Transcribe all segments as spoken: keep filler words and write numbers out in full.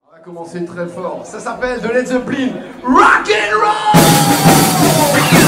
On va commencer très fort. Ça s'appelle The Led Zeppelin Rock and Roll.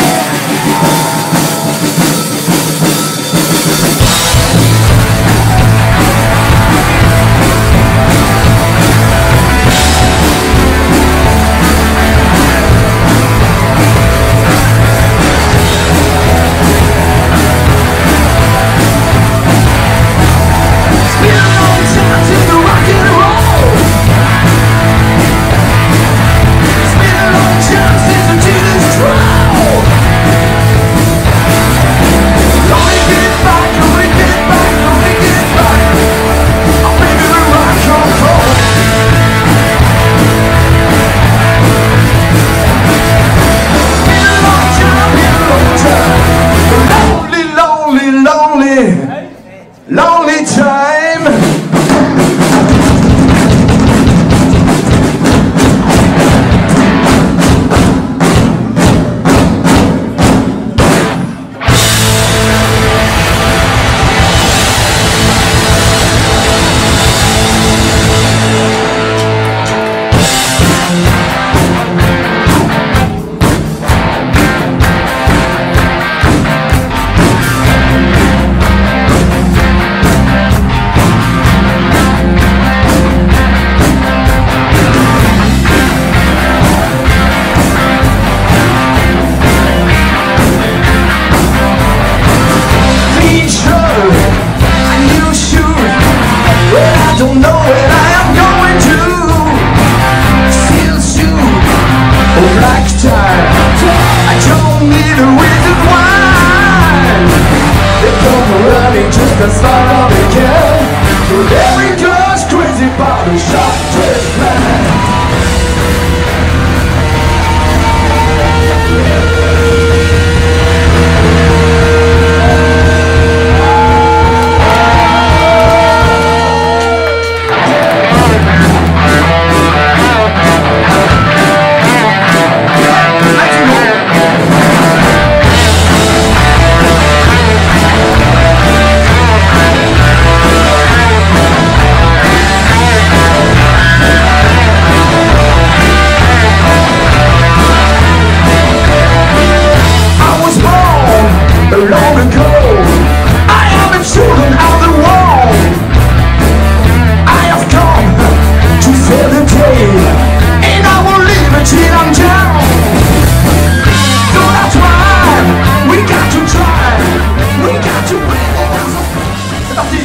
Lonely time. Don't know where I am going to. Still soon, a black tie. I don't need a reason why. They come running just as far as they can. But every girl's crazy about a shot dress plan. Long ago, I am a children of the world. I have come to save the day, and I will leave it till I'm down. So that's why we got to try, we got to win. C'est parti.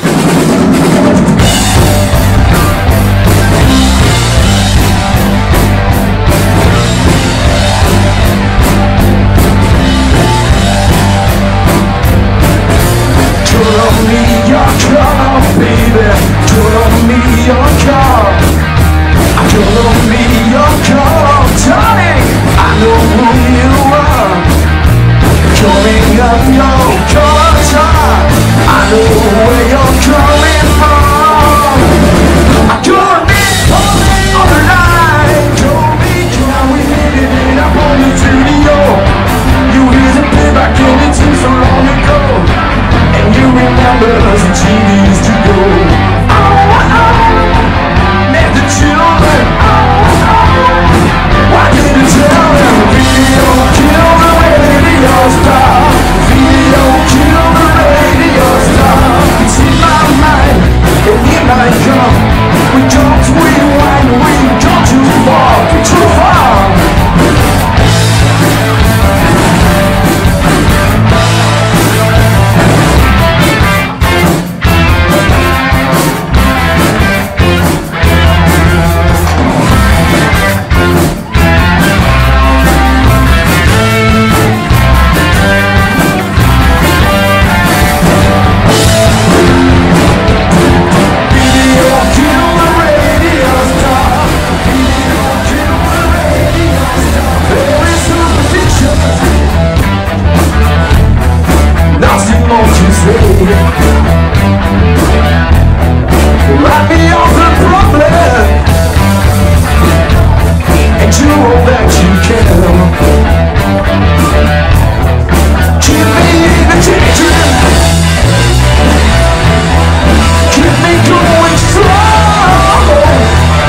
Baby, turn on me your car. Turn on me your car, darling. I know who you are. Coming up your car, I know where you're coming from. I got this on the line. Told me, can we hit it up on the studio? You hear the playback and it seems so long ago. And you remember the T Vs to go. Oh, oh, let the children. Oh, oh, why didn't you tell them? Video kill the radio star. Video kill the radio star. It's in my mind, and it might come. We don't rewind, we go too far, too far. Write me off the problem, and do all that you can. Keep me in the daydream, keep me going strong.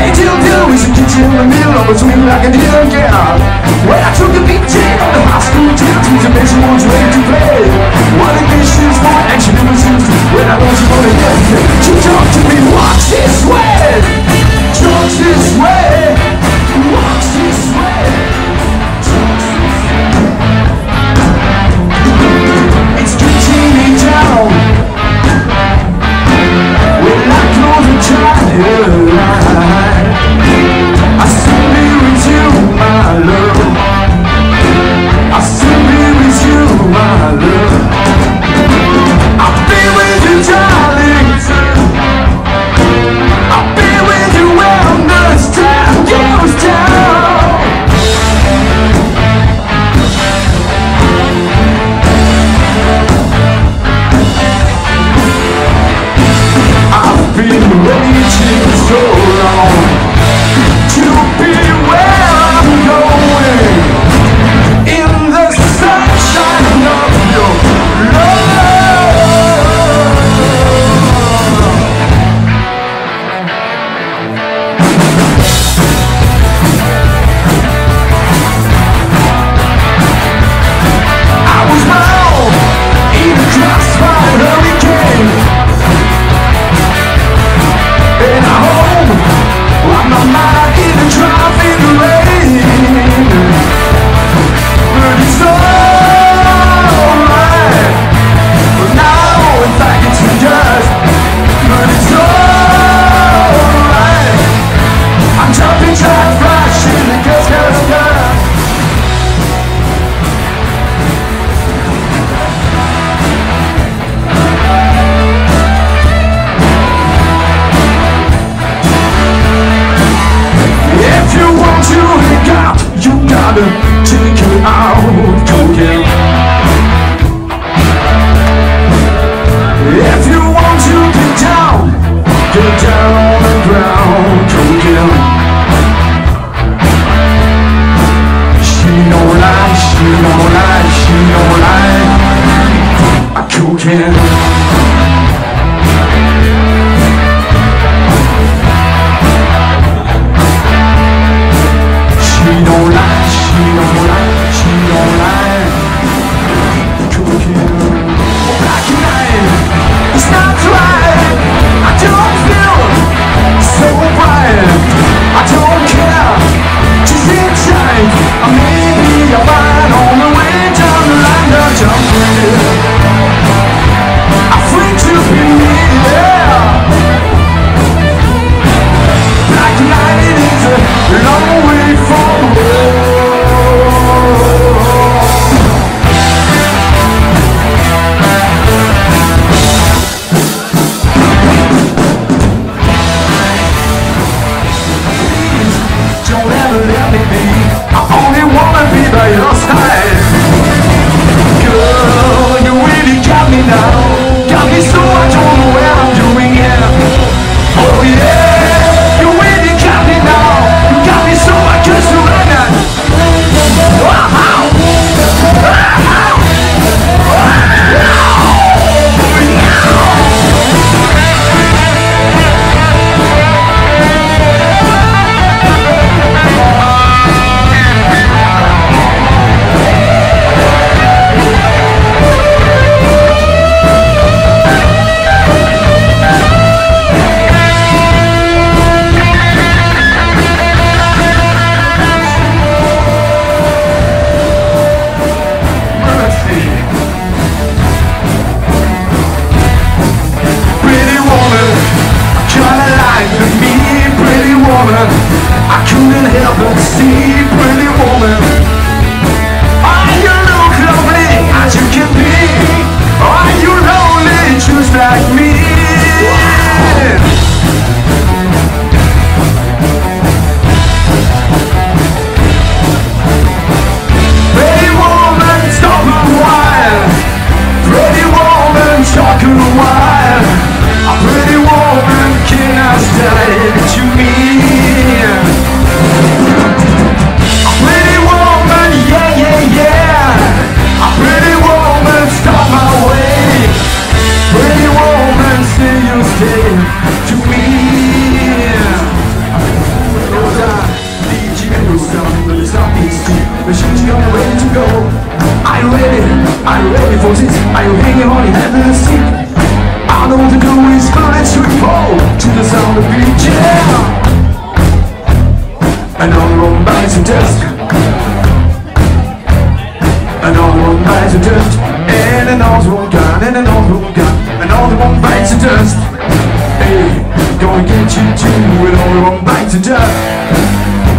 you didn't do is you get you in the middle of a swing like I didn't care. When I took the beating on the high school dance, with the best ones ready to play. One of these shoes for action never seems when I want you for the yesterday. You talk to me, walks this way, talks this way, walks this way, talks this way. It's getting me down when I close the child. I still be with you, my love. I still be with you, my love. I'll be with you, darling. I'll be with you when this time goes down. I've been waiting so long to be where I'm going, in the sunshine of your love. I was bound in a crossfire hurricane, and I hope I'm not mad in a driving rain. But it's alright, but now it's like it's just. But it's alright, I'm jumping jack flash in the girls' girls' girls. If you want to hang out, you gotta take it out, cocaine. If you want to get down, get down on the ground, cocaine. She don't lie, she don't lie, she don't lie, cocaine. She don't lie, she don't lie, she don't lie. Cocaine. Black night, it's not right. I don't feel so bright. I don't care, just sit tight. I may be a fine on the way down the line to jump in. I'm free to be here. Black night is a long way from home. gun, and all they want bites of dust. Hey, gonna get you too, and all they want bites of dust.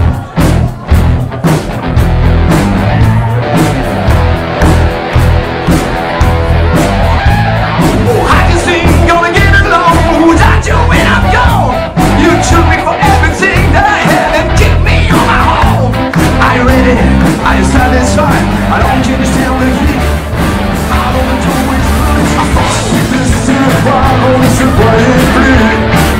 I don't understand the heat. I don't do it. I follow this to the bottom, it's a bright bleed.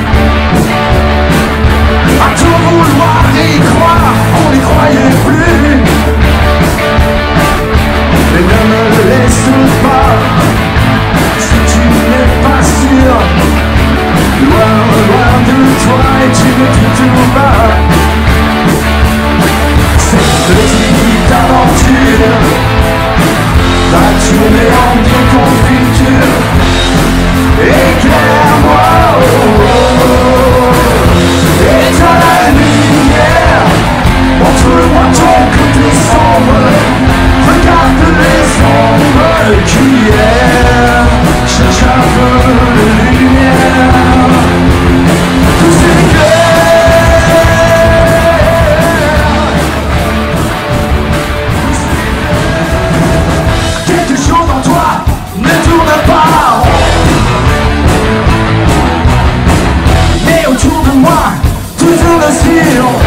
I told vouloir y croire, on y croyait plus. Et ne me laisse pas, si tu n'es pas sûr. Loin, loin de toi et tu ne te trouves pas. Cette petite aventure va tourner en déconfiture. Éclaire-moi, oh, oh, oh. Éteins la lumière, montre-moi ton côté sombre. Regarde les ombres qui errent, cherche un peu de lumière. Tout s'éclaire. Mais autour de moi, tout tourne le silence.